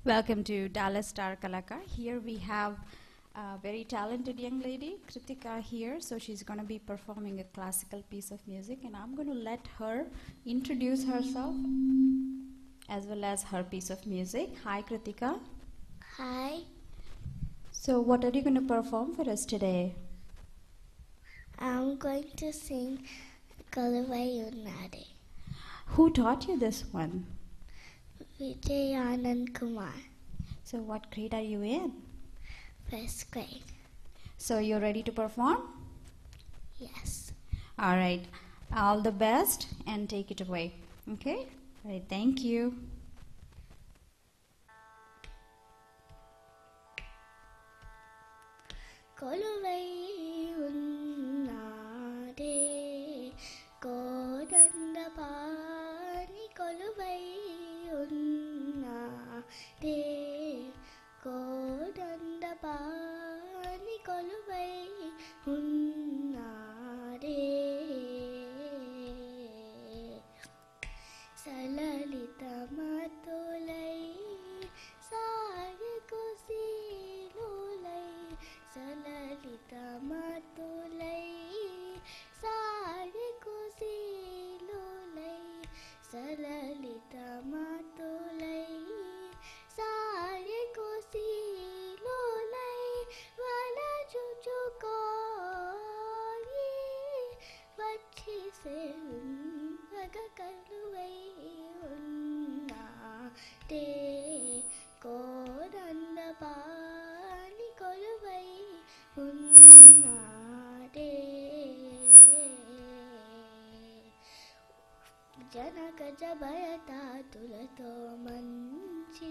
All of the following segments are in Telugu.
Welcome to Dallas Star Kalakaar. Here we have a very talented young lady, Kritika, here. So she's going to be performing a classical piece of music, and I'm going to let her introduce herself as well as her piece of music. Hi, Kritika. Hi, So what are you going to perform for us today? I'm going to sing Kalakaar. Who taught you this one? Vijay Anand Kumar, So what grade are you in? first grade. So you're ready to perform? Yes. All right. All the best and take it away. Okay? All right. Thank you. కొలువై ఉన్నాడే కోదండపాణి కొలువై ఉన్నాడే కోదండపాణి కొలువై ఉన్నాడే సలలిత మతులై సాగి కుశీలులై సలలిత మతులై సాగి కుశీలులై సలలిత మతులై సాగి కుశీలులై వలచుచుకోయి వచ్చి సేవగ కలువై ఉన్నాడే కోదండపాణి కొలువై ఉన్నాడే జనక జభయతాతులతో మంచి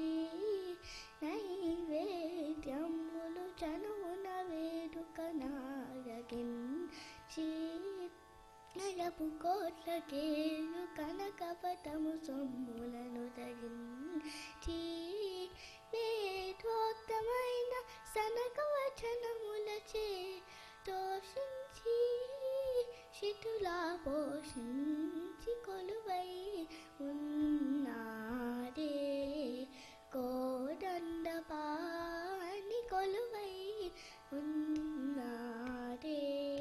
నైవేద్యములు చనువున వేడుక నారగించి నయపు కోట్లకేయు కనకపటము సొమ్ములను తగించి వేదోక్తమైన సనకవచనములచే తోషించి శిథులా పోషించి కొలువై ఉన్నాడే కోదండపాణి కొలువై ఉన్నాడే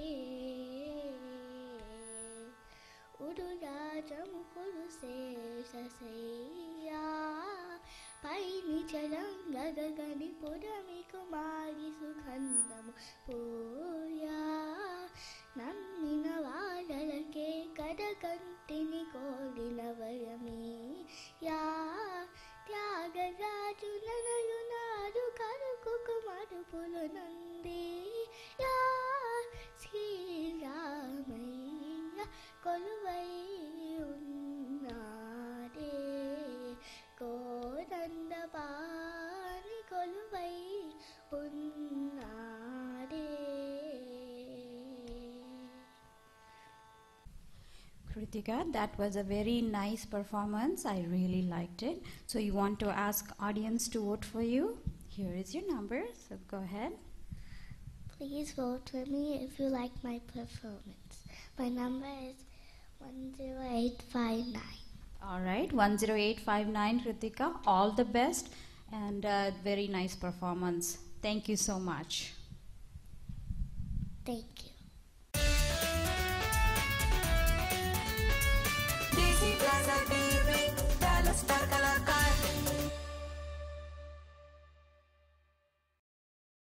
ఉడురాజము కురుశేషశయ్యా పైని చలంగగని పురమి కుమారి సుగంధము పూయా నమ్మిన వాళ్ళకే కడకంటిని కోరిన వరమీయా త్యాగరాజు ననయునాడు కరుకు మరుపులు నంది యా శ్రీరామయ్య కొలువై ఉన్నాడే కోదండపాణి కొలువై ఉన్నాడే. Kritika, that was a very nice performance. I really liked it. So you want to ask audience to vote for you? Here is your number. So go ahead. Please vote for me if you like my performance. My number is 10859. All right, 10859, Kritika. All the best and very nice performance. Thank you so much. Thank you.